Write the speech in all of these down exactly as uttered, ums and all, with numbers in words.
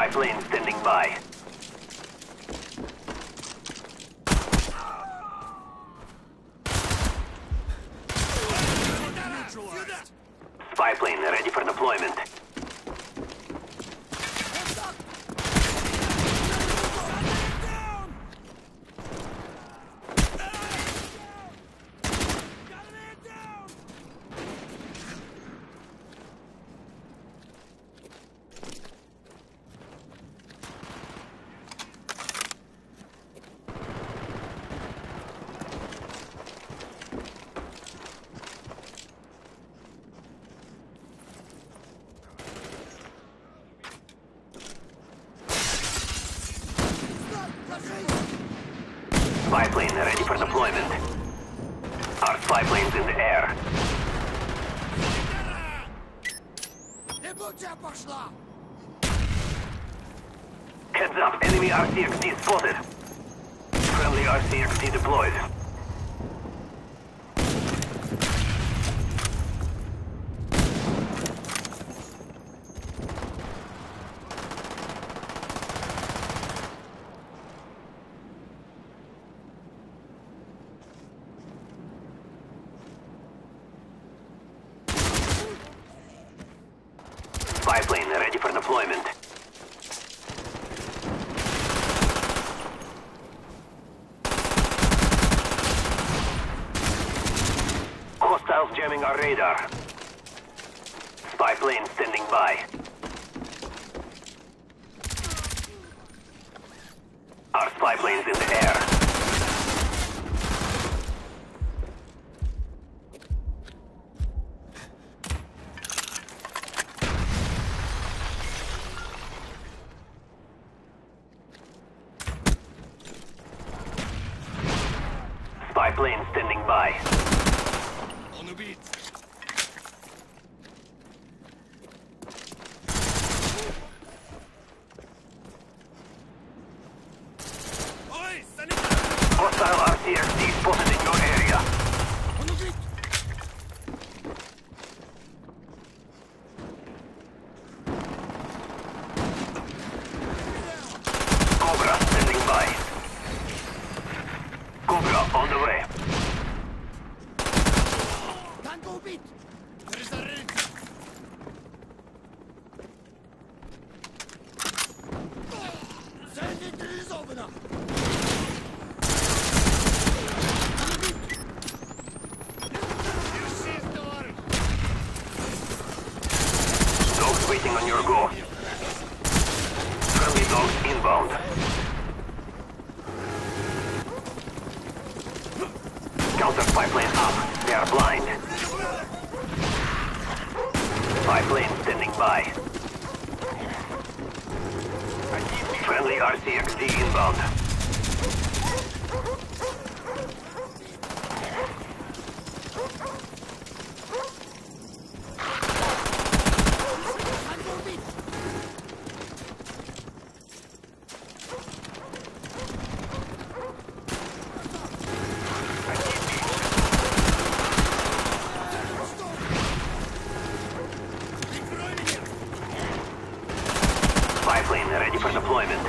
Spy plane standing by. Spy plane ready for deployment. Spy plane ready for deployment. Our spy plane's in the air. Heads up, enemy R C X D spotted. Friendly R C X D deployed. Spy plane ready for deployment. Hostiles jamming our radar. Spy plane standing by. Our spy plane's in the air. Spy plane standing by. On the beat. Hostile R C X D spotted in your area. On the beat. Cobra standing by. Cobra on the way. Tango beat. There is a ring. Send it to his opener. Dogs waiting on your go. Friendly dogs inbound. Counter spy plane up. They are blind. Spy plane standing by. Friendly R C X D inbound. Spy plane ready for deployment.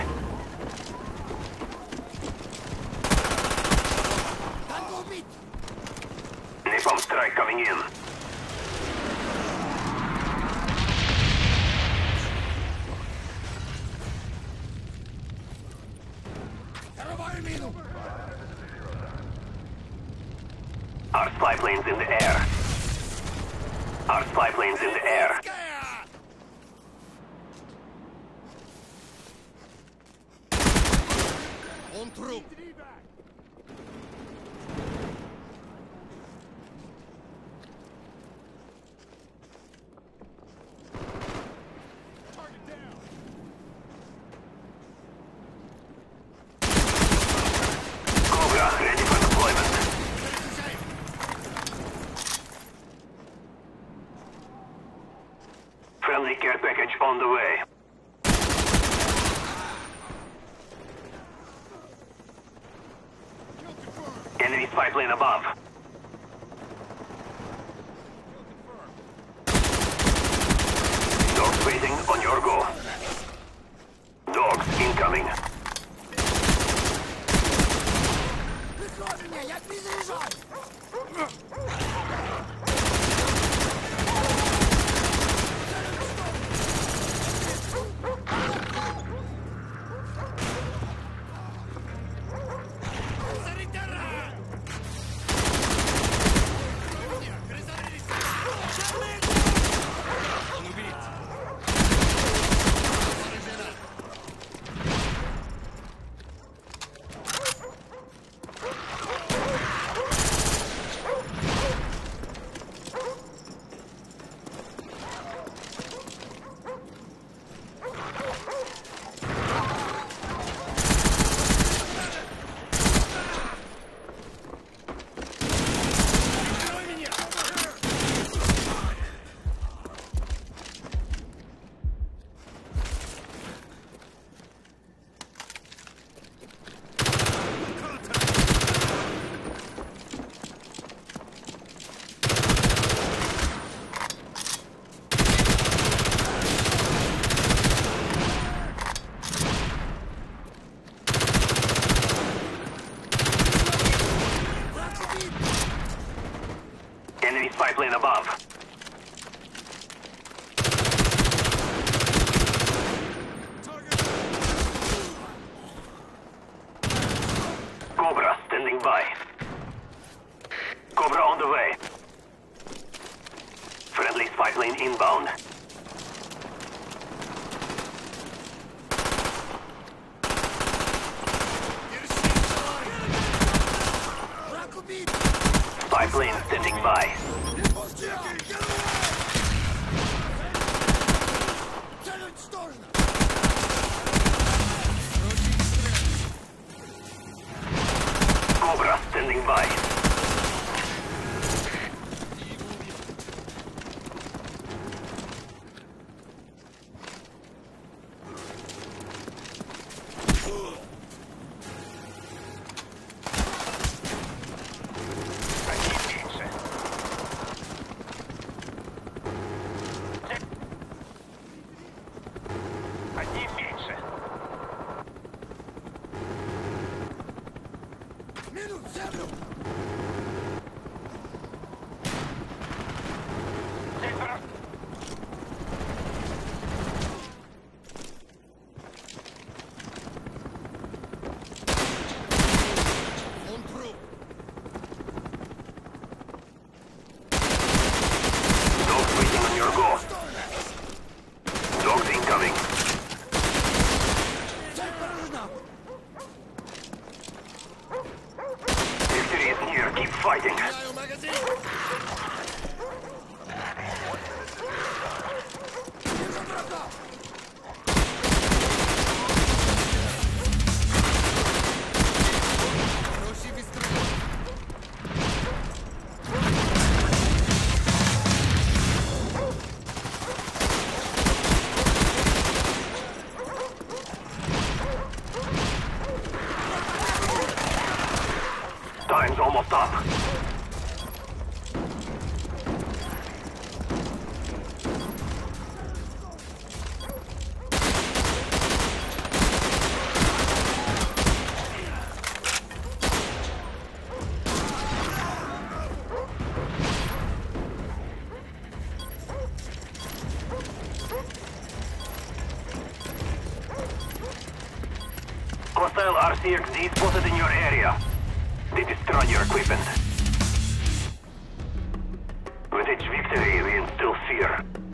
Napalm strike coming in. Our spy plane's in the air. Our spy plane's in the air. On through. Target down. Cobra ready for deployment. Friendly care package on the way. Enemy spy plane above. Dogs waiting on your go. incoming. Прикрой меня, я перезаряжаюсь! Enemy spy plane above. Cobra standing by. Cobra on the way. Friendly spy plane inbound. Враг убит! Spy plane standing by. Цель уничтожена! Cobra standing by. Одним меньше. Минут, землю! Он труп! Dogs waiting on your go. Dogs incoming. Цель поражена! Victory is near. Keep fighting. Меняю магазин! Вижу врага! Хороший выстрел! Time's almost up. Hostile R C X D spotted in your area. They destroy your equipment. With each victory, we instill fear.